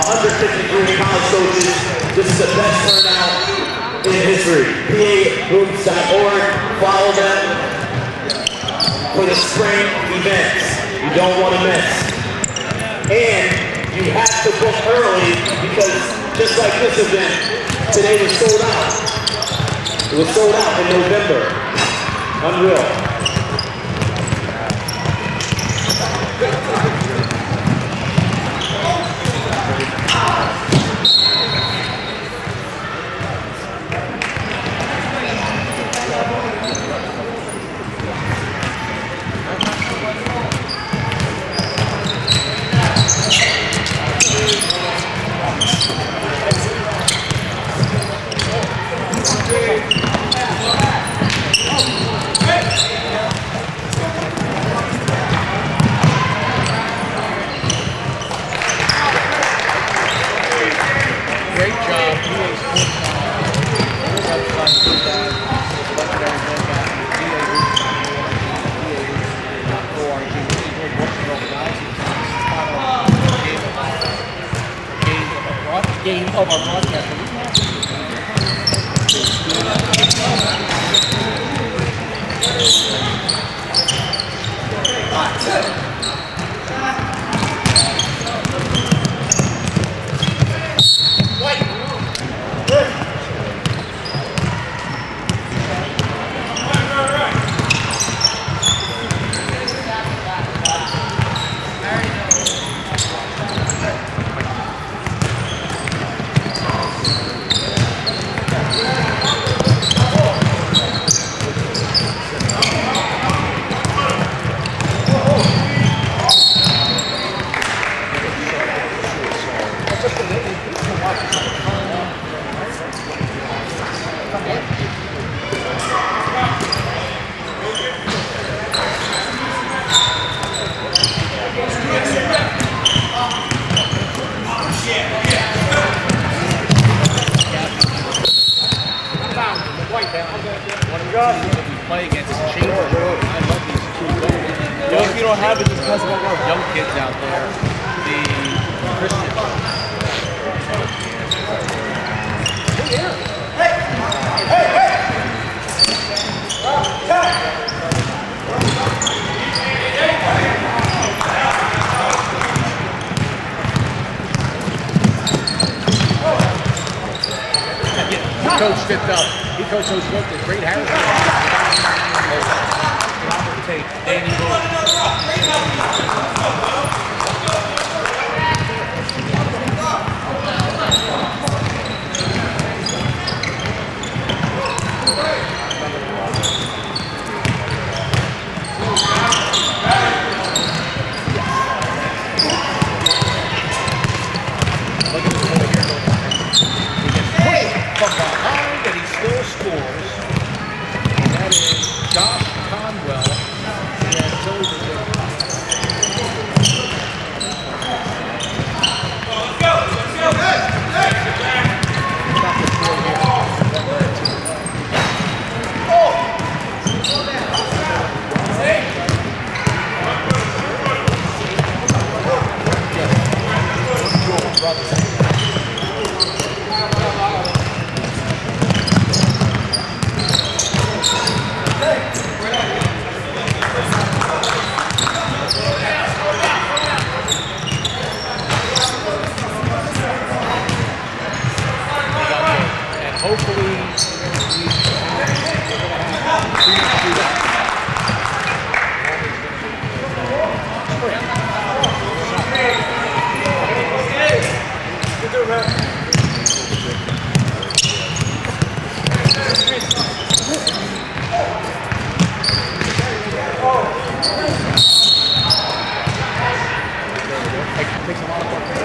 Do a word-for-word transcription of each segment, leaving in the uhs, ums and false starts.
one hundred fifty-three college coaches. This is the best turnout in history. P A hoops dot org. Follow them for the spring events. You don't want to miss. And you have to book early because just like this event, today was sold out. It was sold out in November. Unreal. Game of our broadcast. Play against Chamber. I love these two. You know, if you don't have it, just because of all those young kids out there, the Christian. Hey! Hey! Hey! He coached it up. He coached those folks with great Harris. Take Danny from behind, and he still scores. And that is Josh Conwell. He has Joey to do. Let's go! Let's go! Hey! Hey! Stop the field here. Oh! Hey! Brother. Hopefully, we're going to do that. Takes a lot of work.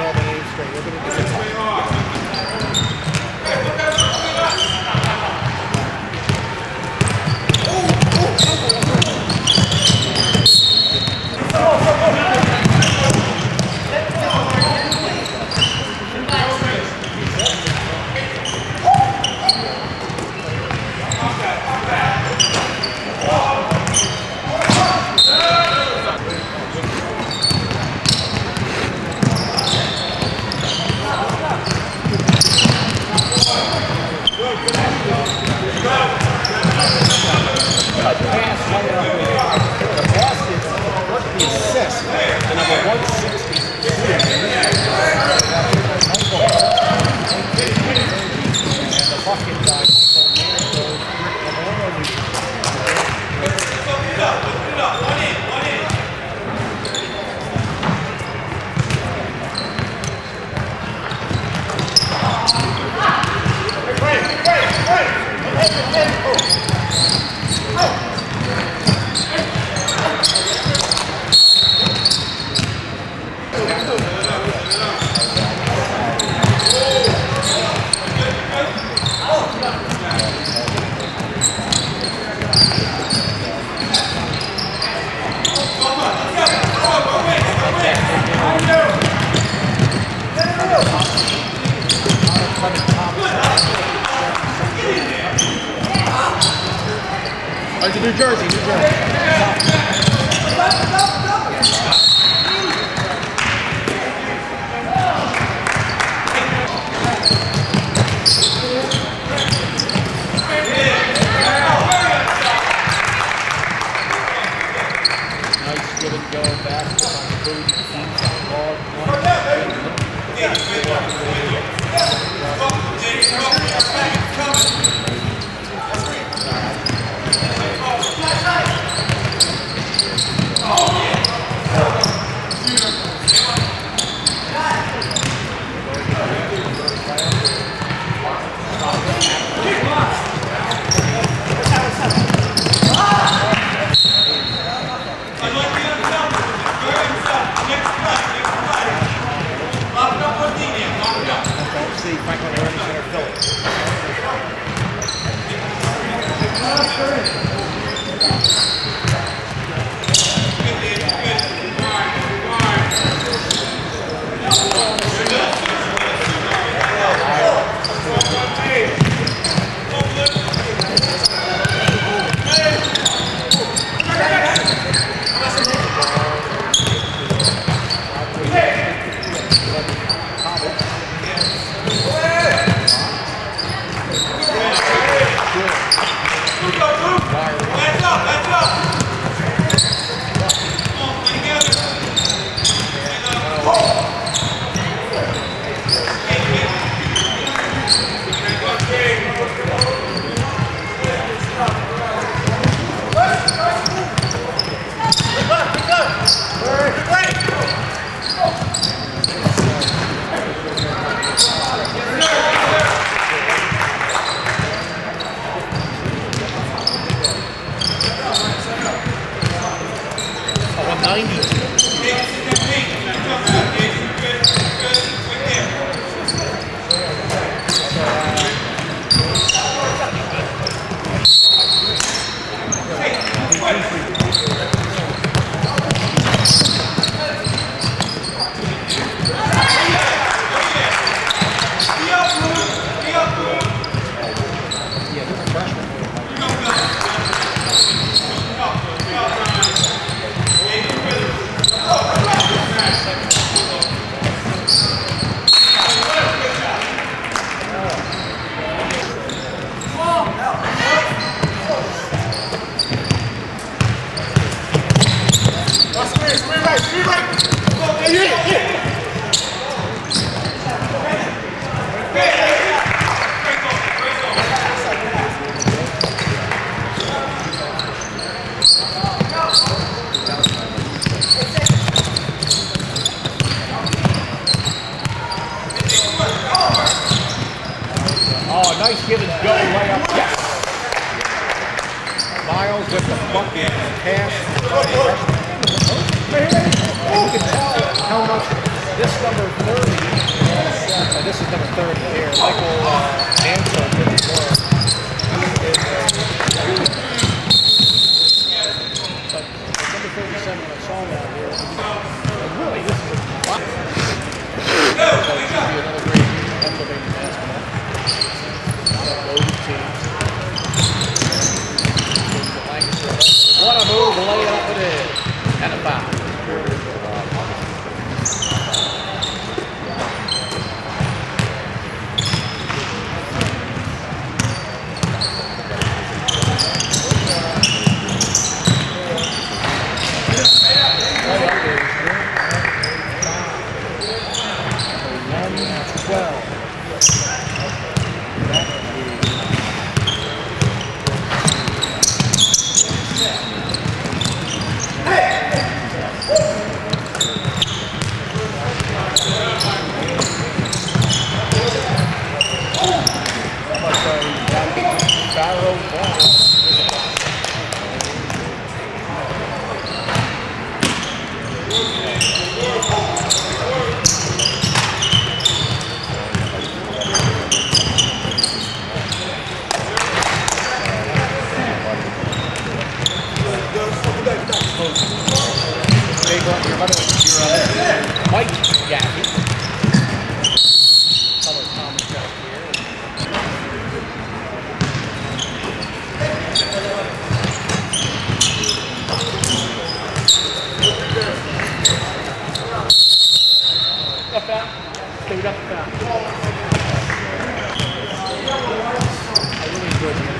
all the names straight. Look at New Jersey, New Jersey. Nice give and go back on food. Oh, nice give and go layup. Yes. Miles with the bucket pass. You can tell how much This number thirty, uh, this is number thirty here, Michael uh, Ansel, fifty-four. But number thirty-seven, I saw him out here. And really, this is a lot. So it should be another great Pennsylvania basketball. Loaded teams. What a move, lay it up it is. And a foul. Mike Gaffey. Color commentary here. Up that. Stay up that. I really enjoyed it.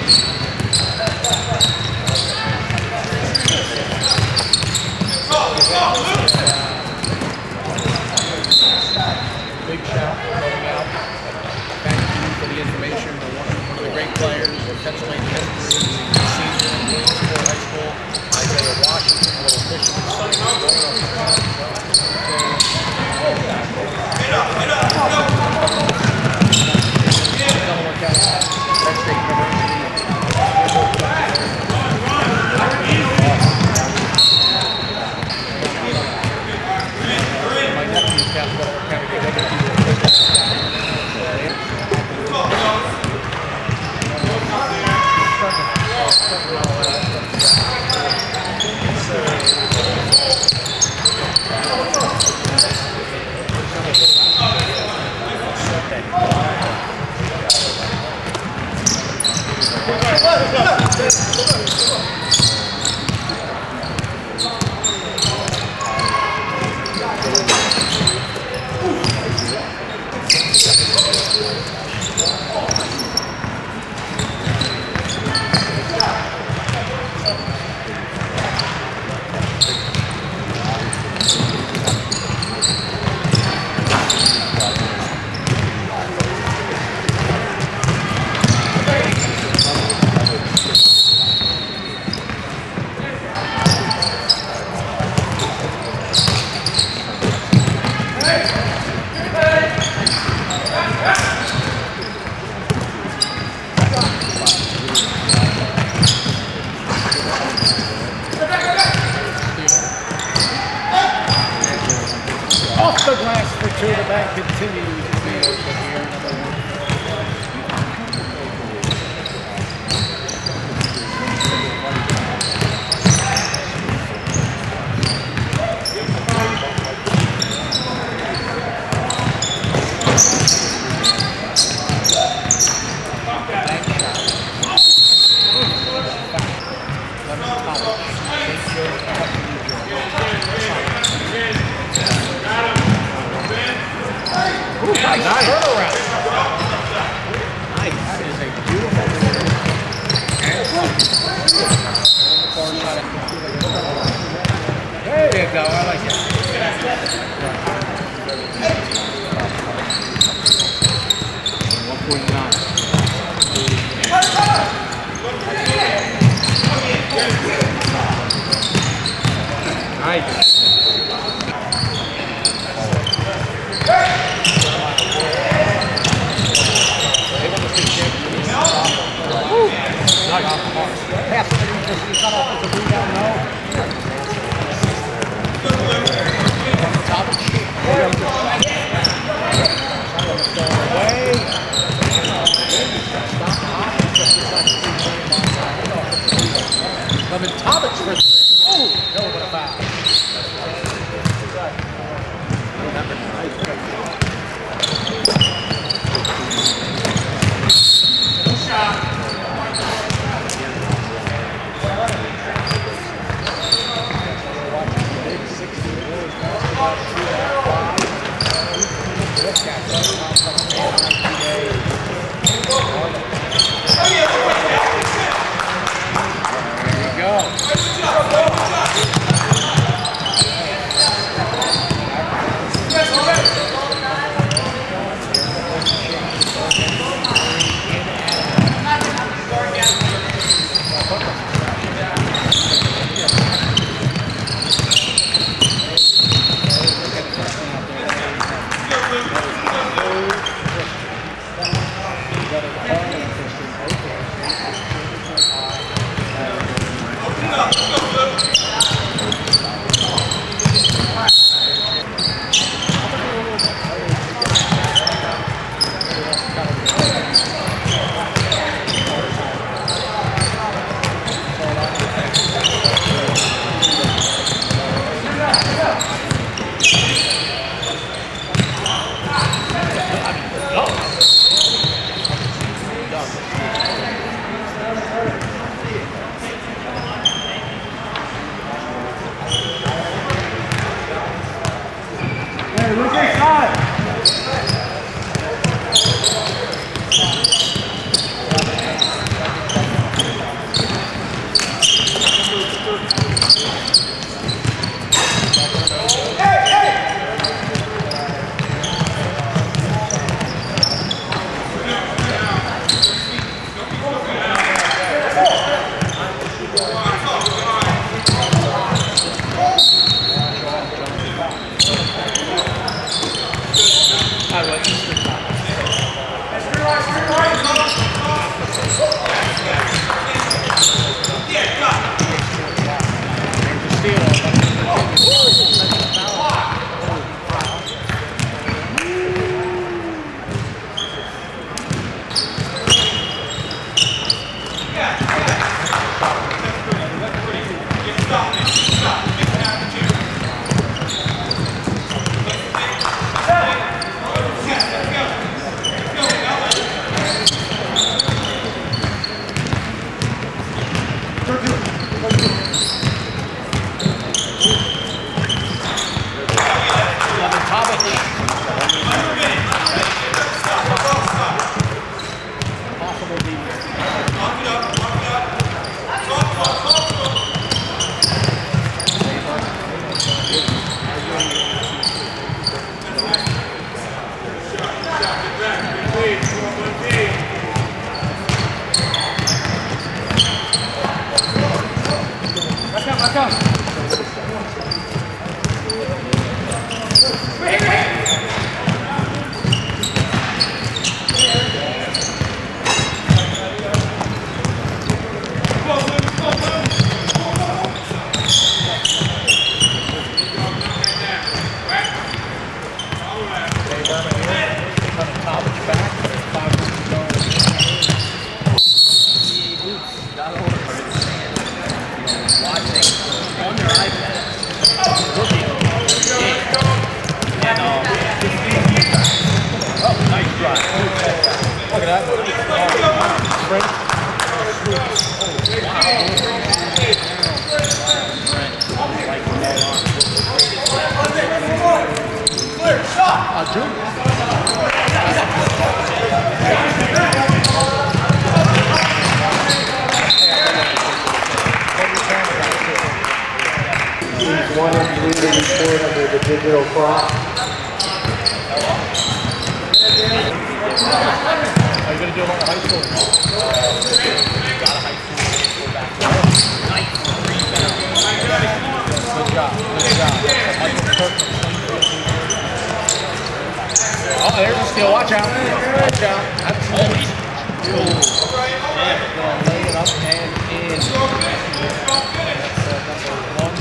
Big shout going out. Thank you for the information. One of the great players of Pennsylvania history, senior in Williamsport High School, Isaiah Washington, a little fisherman son. Get up, get up, get up. Delaware County, Penn State University. My nephew is Captain Delaware County. The glass for two, the back continues to be open here. Ooh, nice, nice turnaround. Nice. That is a beautiful and there you go. I like it. one forty-nine. Nice. Pass it to the cut off with the rebound, no. Top of the away. Levin Tomic for three. Oh, no, what a foul. Shot. There you go. One and three to report under the digital clock. Are you going to do a lot of high school? Got a high school back. Nice rebound. Good job. Good job. Oh, there's a steal. Watch out. Watch out. That's always cool. Yeah, going to lay it up and in. That's uh, number one.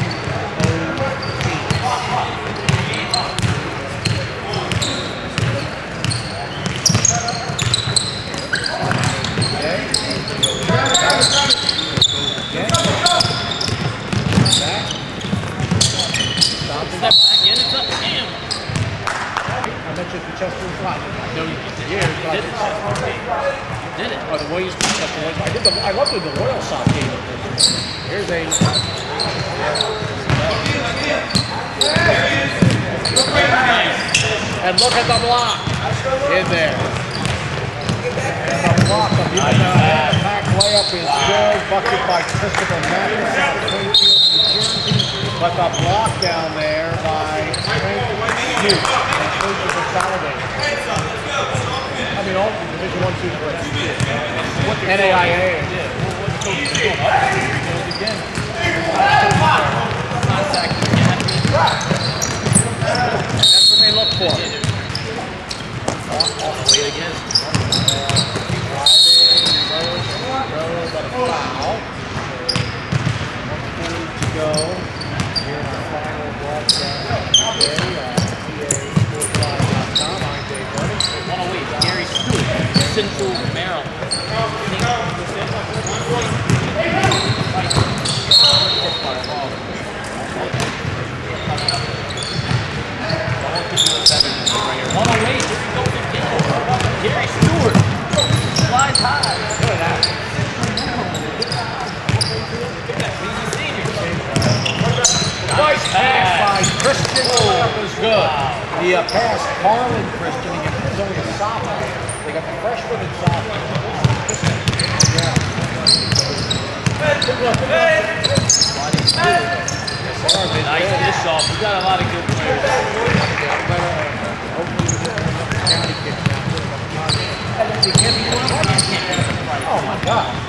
Chester Flat. No, you did. Years, but did it. You did it. Oh, the Williams Chester. I did the. I love doing the Royal Soft game. Here's a. And look at the block in there. And the block of the back layup is good. Bucket by Christopher Mathis out of Plainfield, New Jersey. But the block down there by Frank Hughes. I mean, all Division One, Two, Three. N A I A. Again. That's what they look for. Off the way again. Friday, Rose, got a foul. one forty to go. Here in our final broadcast today. one oh eight, Gary Stewart, Central Maryland. one oh eight, here we go again. Gary Stewart, flies high. Look at that. Nice pass by Christian. That was good. The uh, pass, Carlin Christian. He only a sophomore. They got the freshman and sophomore. Yeah. Nice dish off. We got a lot of good players. Oh my God.